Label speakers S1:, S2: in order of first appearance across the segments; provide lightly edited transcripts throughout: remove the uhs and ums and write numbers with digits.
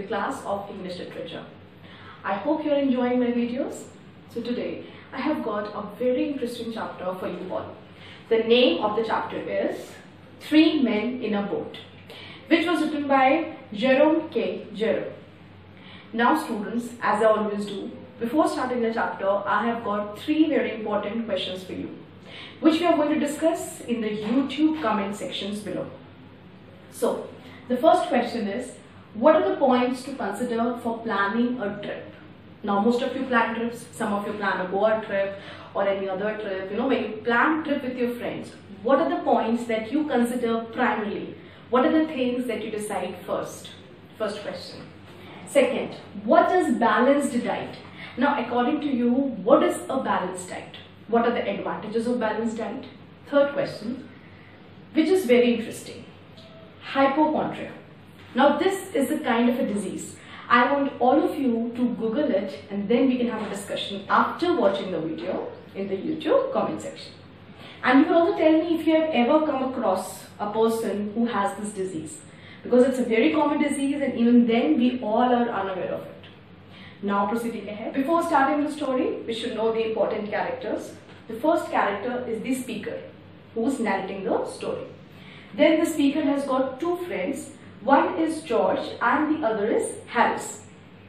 S1: class of English literature. I hope you're enjoying my videos. So today I have got a very interesting chapter for you all. The name of the chapter is Three Men in a Boat, which was written by Jerome K. Jerome. Now students, as I always do, before starting the chapter, I have got three very important questions for you, which we are going to discuss in the YouTube comment sections below. So, the first question is, what are the points to consider for planning a trip? Now, most of you plan trips, some of you plan a Goa trip or any other trip. When you plan a trip with your friends, what are the points that you consider primarily? What are the things that you decide first? First question. Second, what is balanced diet? Now, according to you, what is a balanced diet? What are the advantages of balanced diet? Third question, which is very interesting. Hypochondria. Now, this is a kind of a disease. I want all of you to Google it and then we can have a discussion after watching the video in the YouTube comment section. And you can also tell me if you have ever come across a person who has this disease, because it's a very common disease and even then we all are unaware of it. Now proceeding ahead. Before starting the story, we should know the important characters. The first character is the speaker, who's narrating the story. Then the speaker has got two friends. One is George and the other is Harris.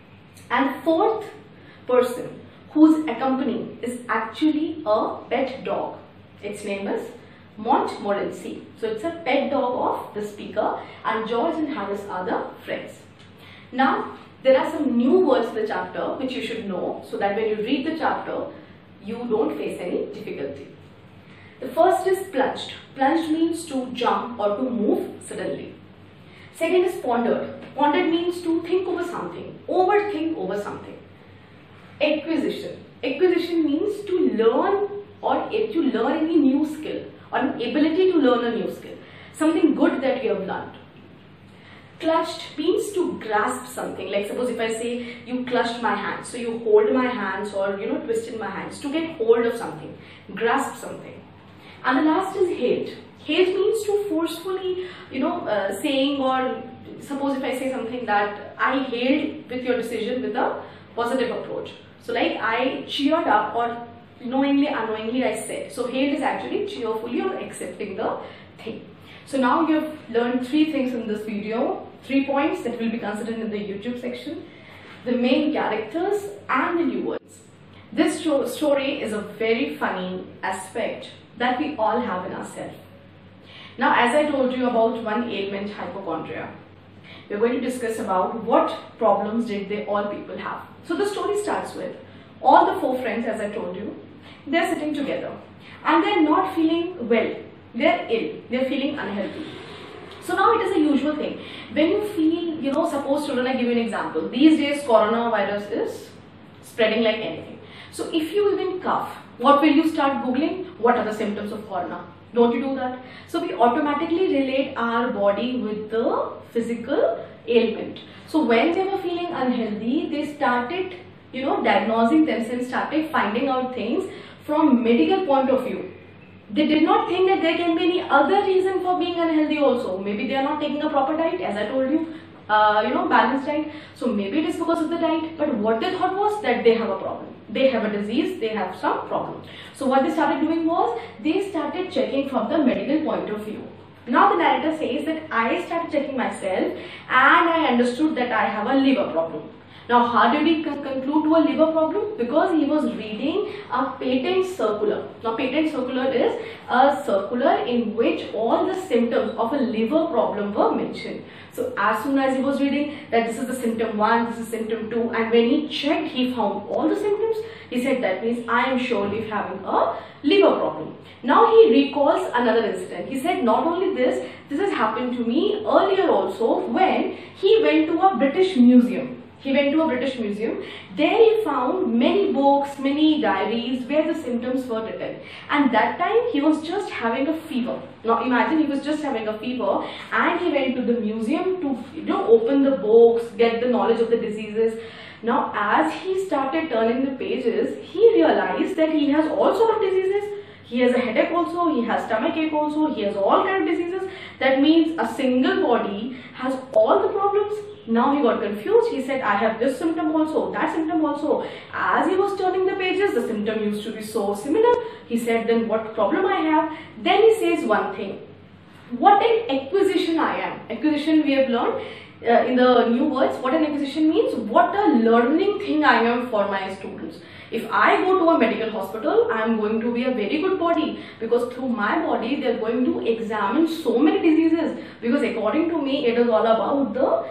S1: And fourth person who's accompanying is actually a pet dog. Its name is Montmorency. So it's a pet dog of the speaker, and George and Harris are the friends. Now, there are some new words in the chapter which you should know so that when you read the chapter, you don't face any difficulty. The first is plunged. Plunged means to jump or to move suddenly. Second is pondered. Pondered means to think over something, overthink over something. Acquisition. Acquisition means to learn or to learn any new skill or an ability to learn a new skill. Something good that you have learned. Clutched means to grasp something. Like suppose if I say you clutched my hands, so you hold my hands or twisted my hands to get hold of something, grasp something. And the last is hailed. Hailed means to forcefully, saying, or suppose if I say something that I hailed with your decision with a positive approach. So like I cheered up or knowingly, unknowingly I said. So hailed is actually cheerfully or accepting the thing. So now you have learned three things in this video, 3 points that will be considered in the YouTube section, the main characters and the new words. This story is a very funny aspect that we all have in ourselves. Now, as I told you about one ailment, hypochondria, we are going to discuss about what problems did they all people have. So the story starts with all the 4 friends, as I told you, they are sitting together and they are not feeling well. They are ill, they are feeling unhealthy. So now it is a usual thing. When you feel, suppose children, I give you an example. These days coronavirus is spreading like anything. So if you even cough, what will you start Googling? What are the symptoms of corona? Don't you do that? So we automatically relate our body with the physical ailment. So when they were feeling unhealthy, they started, diagnosing themselves, started finding out things from medical point of view. They did not think that there can be any other reason for being unhealthy also. Maybe they are not taking a proper diet, as I told you, balanced diet. So maybe it is because of the diet. But what they thought was that they have a problem. They have a disease, they have some problem. So what they started doing was, they started checking from the medical point of view. Now the narrator says that I started checking myself and I understood that I have a liver problem. Now, how did he conclude to a liver problem? Because he was reading a patent circular. Now, patent circular is a circular in which all the symptoms of a liver problem were mentioned. So, as soon as he was reading that this is the symptom 1, this is symptom 2, and when he checked, he found all the symptoms. He said that means I am surely having a liver problem. Now, he recalls another incident. He said not only this has happened to me earlier also when he went to a British museum. There he found many books, many diaries where the symptoms were written. And that time he was just having a fever. Now imagine he was just having a fever and he went to the museum to open the books, get the knowledge of the diseases. Now as he started turning the pages, he realized that he has all sorts of diseases. He has a headache also, he has stomach ache also, he has all kinds of diseases. That means a single body has all the problems. Now he got confused. He said, I have this symptom also, that symptom also. As he was turning the pages, the symptom used to be so similar. He said, then what problem I have? Then he says one thing. What an acquisition I am. Acquisition we have learned in the new words. What an acquisition means, what a learning thing I am for my students. If I go to a medical hospital, I am going to be a very good body, because through my body they are going to examine so many diseases, because according to me it is all about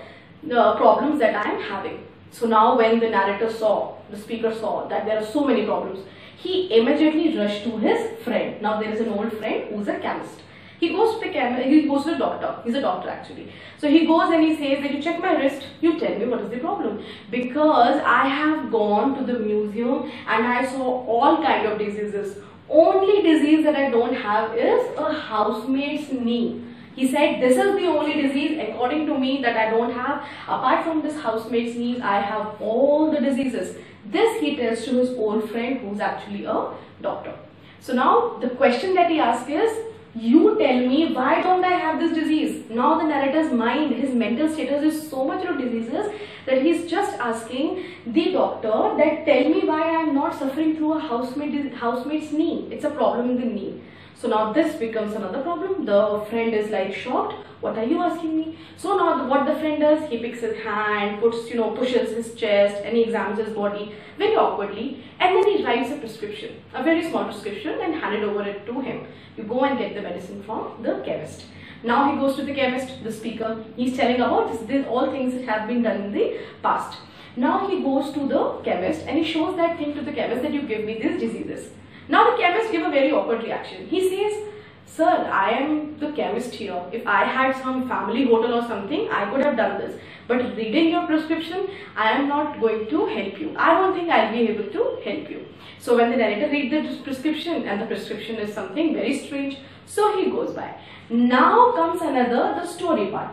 S1: the problems that I am having. So now when the narrator saw, the speaker saw that there are so many problems, he immediately rushed to his friend. Now there is an old friend who is a chemist. He goes to the doctor. He's a doctor actually. So he goes and he says that you check my wrist, you tell me what is the problem. Because I have gone to the museum and I saw all kind of diseases. Only disease that I don't have is a housemaid's knee. He said, this is the only disease according to me that I don't have. Apart from this housemaid's knee, I have all the diseases. This he tells to his old friend who's actually a doctor. So now the question that he asks is, you tell me, why don't I have this disease? Now the narrator's mind, his mental status is so much of diseases that he's just asking the doctor that tell me why I am not suffering through a housemaid's knee. It's a problem in the knee. So now this becomes another problem. The friend is like shocked. What are you asking me? So now what the friend does, he picks his hand, pushes his chest, and he examines his body very awkwardly, and then he writes a prescription, a very small prescription, and hand it over to him. You go and get the medicine from the chemist. Now he goes to the chemist, the speaker. He's telling about this all things that have been done in the past. Now he goes to the chemist and he shows that thing to the chemist that you give me these diseases. Now the chemist gives a very awkward reaction. He says, sir, I am the chemist here. If I had some family hotel or something, I could have done this. But reading your prescription, I am not going to help you. I don't think I'll be able to help you. So when the narrator reads the prescription, and the prescription is something very strange, so he goes by. Now comes the story part.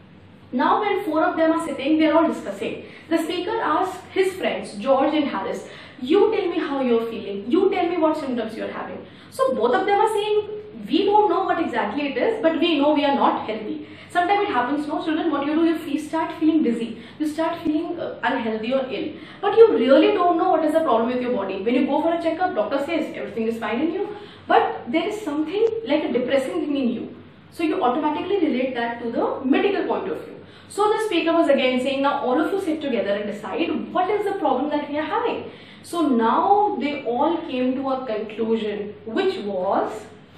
S1: Now when four of them are sitting, they are all discussing. The speaker asks his friends, George and Harris, you tell me how you're feeling. You tell me what symptoms you're having. So both of them are saying, we don't know what exactly it is, but we know we are not healthy. Sometimes it happens, no children, what you do, you start feeling dizzy. You start feeling unhealthy or ill. But you really don't know what is the problem with your body. When you go for a checkup, doctor says everything is fine in you. But there is something like a depressing thing in you. So you automatically relate that to the medical point of view. So the speaker was again saying, now all of you sit together and decide what is the problem that we are having. So now they all came to a conclusion, which was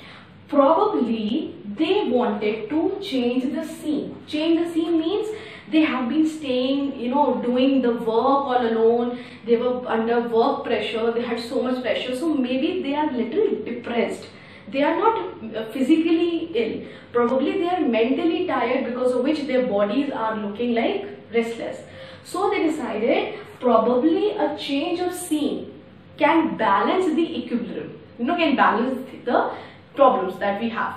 S1: probably they wanted to change the scene. Change the scene means they have been staying, doing the work all alone. They were under work pressure. They had so much pressure. So maybe they are little depressed. They are not physically ill. Probably they are mentally tired, because of which their bodies are looking like restless. So they decided probably a change of scene can balance the equilibrium. Can balance the problems that we have.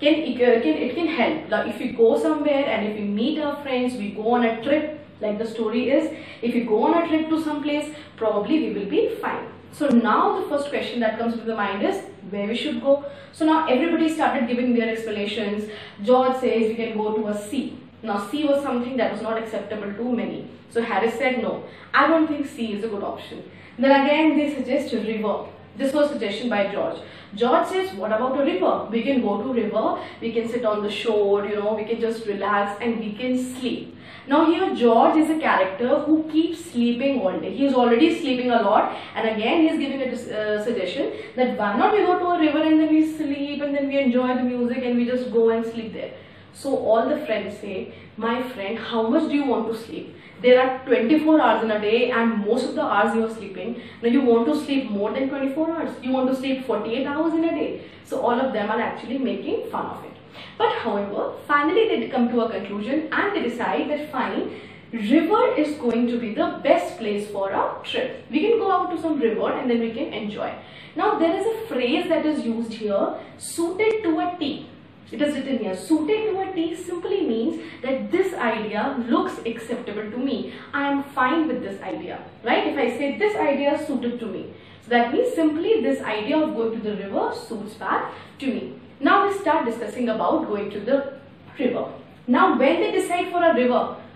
S1: It can help. Like if we go somewhere and if we meet our friends, we go on a trip, like the story is, if we go on a trip to some place, probably we will be fine. So now the first question that comes to the mind is where we should go. So now everybody started giving their explanations. George says we can go to a sea. Now sea was something that was not acceptable to many. So Harris said no, I don't think sea is a good option. Then again they suggest river. This was suggestion by George. George says, what about a river? We can go to river, we can sit on the shore, we can just relax and we can sleep. Now here George is a character who keeps sleeping all day. He is already sleeping a lot, and again he is giving a suggestion that why not we go to a river and then we sleep and then we enjoy the music and we just go and sleep there. So all the friends say, my friend, how much do you want to sleep? There are 24 hours in a day and most of the hours you are sleeping. Now you want to sleep more than 24 hours. You want to sleep 48 hours in a day. So all of them are actually making fun of it. But however, finally they come to a conclusion and they decide that fine, river is going to be the best place for a trip. We can go out to some river and then we can enjoy. Now there is a phrase that is used here, suited to a T. It is written here, suited to a T simply means that this idea looks acceptable to me. I am fine with this idea, right? If I say this idea is suited to me. So that means simply this idea of going to the river suits back to me. Now we start discussing about going to the river. Now when they decide for a river,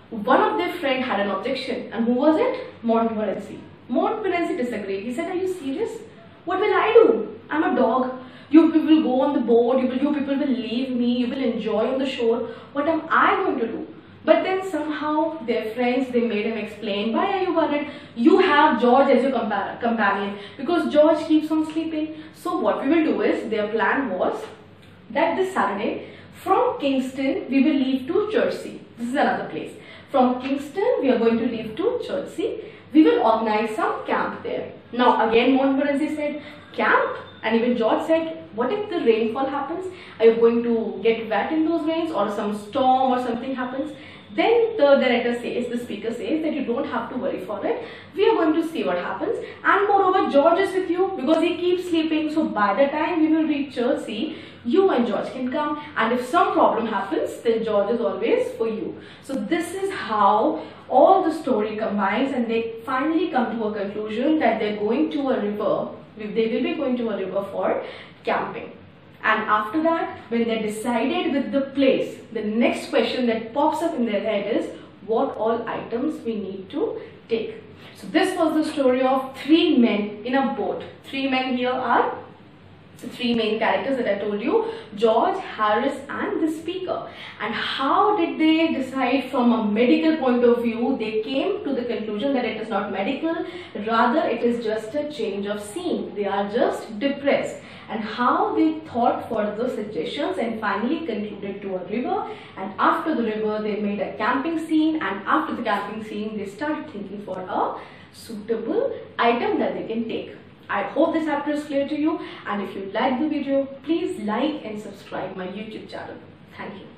S1: one of their friend had an objection. And who was it? Montmorency. Montmorency disagreed. He said, are you serious? What will I do? I'm a dog. You people will go on the boat, you people will leave me, you will enjoy on the shore. What am I going to do? But then somehow their friends, they made him explain, why are you worried? You have George as your companion, because George keeps on sleeping. So what we will do is, their plan was that this Saturday, from Kingston, we will leave to Chertsey. This is another place. From Kingston, we are going to leave to Chertsey. We will organize some camp there. Now again Montmorency said, camp? And even George said, what if the rainfall happens? Are you going to get wet in those rains, or some storm or something happens? Then the director says, the speaker says that you don't have to worry for it. We are going to see what happens. And moreover, George is with you because he keeps sleeping. So by the time we will reach Chertsey, you and George can come. And if some problem happens, then George is always for you. So this is how all the story combines, and they finally come to a conclusion that they're going to a river. They will be going to a river for camping. And after that, when they decided with the place, the next question that pops up in their head is, what all items we need to take. So this was the story of three men in a boat. Three men here are the three main characters that I told you, George, Harris and the speaker. And how did they decide from a medical point of view? They came to the conclusion that it is not medical, rather it is just a change of scene. They are just depressed. And how they thought for the suggestions and finally concluded to a river. And after the river, they made a camping scene. And after the camping scene, they started thinking for a suitable item that they can take. I hope this chapter is clear to you, and if you like the video, please like and subscribe my YouTube channel. Thank you.